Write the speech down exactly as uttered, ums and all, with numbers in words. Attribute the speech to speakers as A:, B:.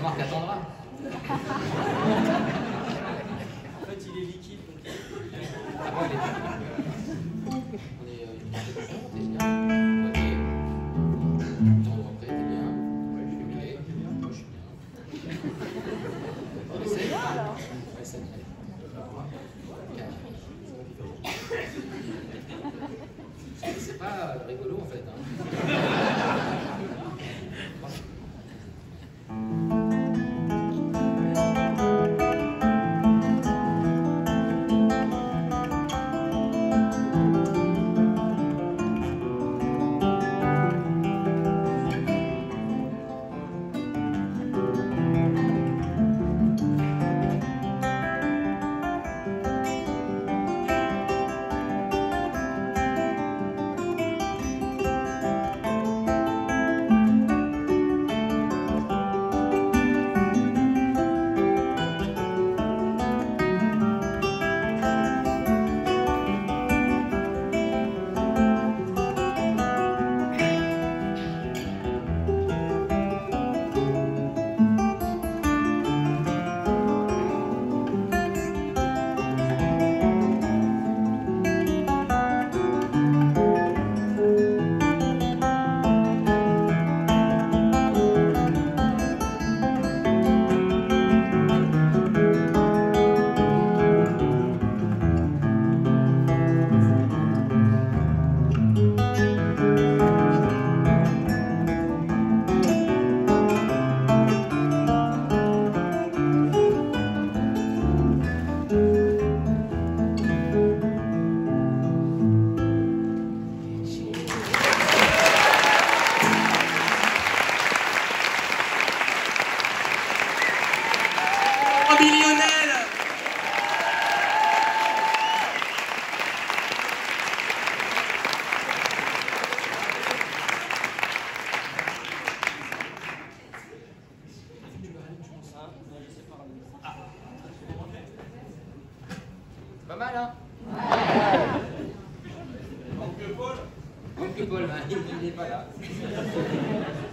A: marque attendra.
B: En fait, il est liquide.
A: Ah bon, il est... On est euh, une petite seconde, t'es bien. Ok. Attends, après, t'es bien. Ouais, je suis bien. Moi, je suis bien. On essaie. On essaie. C'est pas rigolo en fait. Hein. Pas mal, hein? Manque que Paul. Manque que Paul, hein, il n'est pas là.